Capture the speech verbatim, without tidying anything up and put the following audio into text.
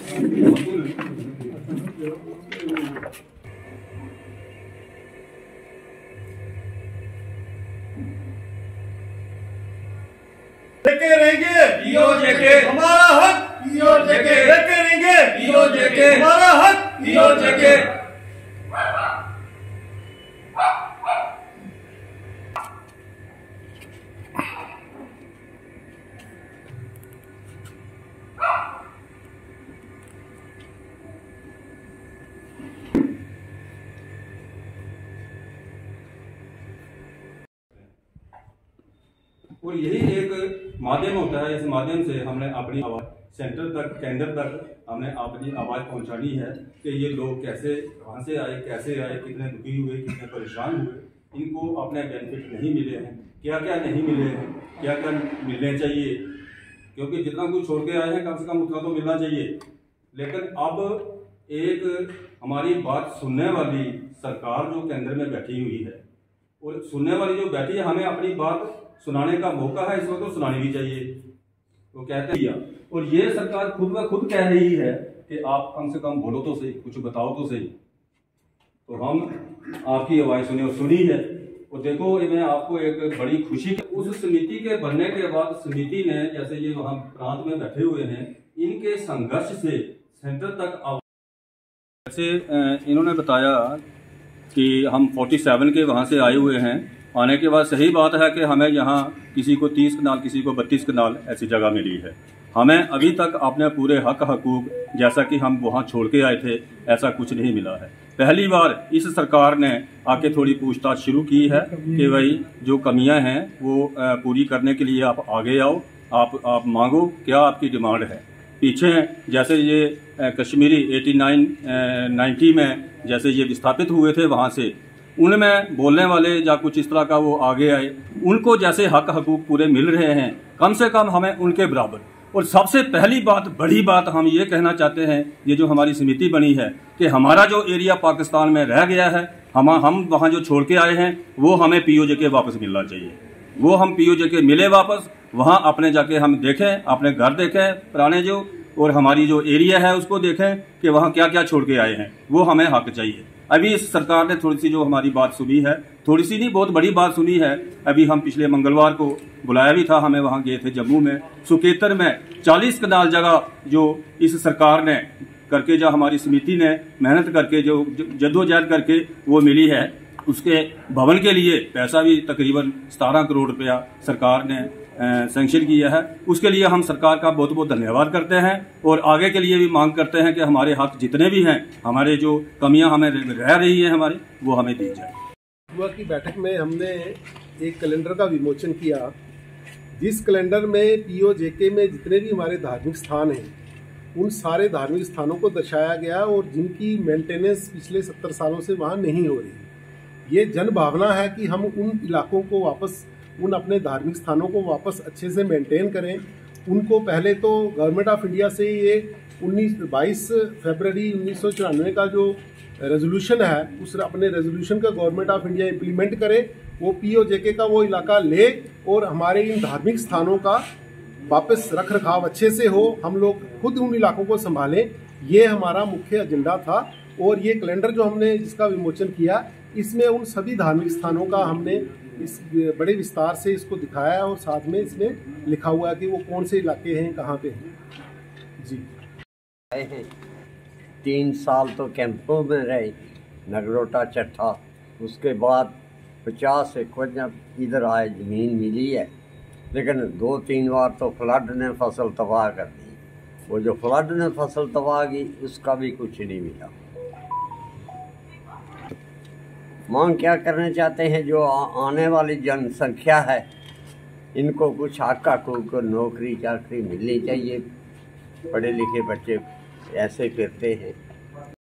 लेके रहेंगे पीओजेके, हमारा हक पीओजेके, लेके रहेंगे पीओजेके, हमारा हक पीओजेके। और यही एक माध्यम होता है। इस माध्यम से हमने अपनी आवाज़ सेंटर तक, केंद्र तक हमने अपनी आवाज़ पहुंचानी है कि ये लोग कैसे, कहाँ से आए, कैसे आए, कितने दुखी हुए, कितने परेशान हुए, इनको अपने बेनिफिट नहीं मिले हैं, क्या क्या नहीं मिले हैं, क्या क्या मिलने चाहिए, क्योंकि जितना कुछ छोड़ के आए हैं कम से कम उतना तो मिलना चाहिए। लेकिन अब एक हमारी बात सुनने वाली सरकार जो केंद्र में बैठी हुई है, और सुनने वाली जो बैठी है, हमें अपनी बात सुनाने का मौका है, इसको तो सुनानी भी चाहिए। वो कहते हैं, और ये सरकार खुद ब खुद कह रही है कि आप कम से कम बोलो तो सही, कुछ बताओ तो सही। तो हम आपकी आवाज़ सुने और सुनी है। और देखो, मैं आपको एक बड़ी खुशी, उस समिति के बनने के बाद समिति ने, जैसे ये वहाँ प्रांत में बैठे हुए हैं, इनके संघर्ष से सेंटर तक आवाज, जैसे इन्होंने बताया कि हम सैंतालीस के वहाँ से आए हुए हैं। आने के बाद सही बात है कि हमें यहाँ किसी को तीस कनाल, किसी को बत्तीस कनाल ऐसी जगह मिली है। हमें अभी तक अपने पूरे हक हकूक, जैसा कि हम वहाँ छोड़ के आए थे, ऐसा कुछ नहीं मिला है। पहली बार इस सरकार ने आके थोड़ी पूछताछ शुरू की है कि भाई जो कमियां हैं वो पूरी करने के लिए आप आगे आओ, आप आप मांगो, क्या आपकी डिमांड है। पीछे जैसे ये कश्मीरी एटी नाइन नाइन्टी में जैसे ये विस्थापित हुए थे, वहाँ से उनमें बोलने वाले या कुछ इस तरह का वो आगे आए, उनको जैसे हक हकूक पूरे मिल रहे हैं, कम से कम हमें उनके बराबर। और सबसे पहली बात, बड़ी बात हम ये कहना चाहते हैं, ये जो हमारी समिति बनी है, कि हमारा जो एरिया पाकिस्तान में रह गया है, हम हम वहाँ जो छोड़ के आए हैं, वो हमें पीओजेके वापस मिलना चाहिए। वो हम पीओजेके मिले वापस, वहाँ अपने जाके हम देखें, अपने घर देखें पुराने जो, और हमारी जो एरिया है उसको देखें कि वहाँ क्या क्या छोड़ के आए हैं, वो हमें हक चाहिए। अभी इस सरकार ने थोड़ी सी जो हमारी बात सुनी है, थोड़ी सी नहीं, बहुत बड़ी बात सुनी है। अभी हम पिछले मंगलवार को बुलाया भी था, हमें वहाँ गए थे जम्मू में, सुकेतर में चालीस कनाल जगह जो इस सरकार ने करके, जो हमारी समिति ने मेहनत करके, जो जद्दोजहद करके वो मिली है, उसके भवन के लिए पैसा भी तकरीबन सतारह करोड़ रुपया सरकार ने सैंक्शन किया है। उसके लिए हम सरकार का बहुत बहुत धन्यवाद करते हैं, और आगे के लिए भी मांग करते हैं कि हमारे हक जितने भी हैं, हमारे जो कमियां हमें रह रही हैं हमारी, वो हमें दी जाए। सुबह की बैठक में हमने एक कैलेंडर का विमोचन किया, जिस कैलेंडर में पीओजेके में जितने भी हमारे धार्मिक स्थान हैं, उन सारे धार्मिक स्थानों को दर्शाया गया, और जिनकी मेंटेनेंस पिछले सत्तर सालों से वहाँ नहीं हो रही। ये जन भावना है कि हम उन इलाकों को वापस, उन अपने धार्मिक स्थानों को वापस अच्छे से मेंटेन करें। उनको पहले तो गवर्नमेंट ऑफ इंडिया से ये उन्नीस बाईस फरवरी उन्नीस सौ चौरानवे का जो रेजोल्यूशन है, उस अपने रेजोल्यूशन का गवर्नमेंट ऑफ इंडिया इम्प्लीमेंट करे, वो पीओजेके का वो इलाका ले, और हमारे इन धार्मिक स्थानों का वापस रख रखाव अच्छे से हो, हम लोग खुद उन इलाकों को संभालें। ये हमारा मुख्य एजेंडा था। और ये कैलेंडर जो हमने जिसका विमोचन किया, इसमें उन सभी धार्मिक स्थानों का हमने इस बड़े विस्तार से इसको दिखाया है, और साथ में इसमें लिखा हुआ है कि वो कौन से इलाके हैं, कहाँ पे हैं। जी तीन साल तो कैंपों में रहे, नगरोटा चट्ठा, उसके बाद पचास एकड़ जब इधर आए ज़मीन मिली है, लेकिन दो तीन बार तो फ्लड ने फसल तबाह कर दी। वो जो फ्लड ने फसल तबाह की, उसका भी कुछ नहीं मिला। मांग क्या करना चाहते हैं, जो आने वाली जनसंख्या है, इनको कुछ हक हकूक, नौकरी चाकरी मिलनी चाहिए। पढ़े लिखे बच्चे ऐसे फिरते हैं,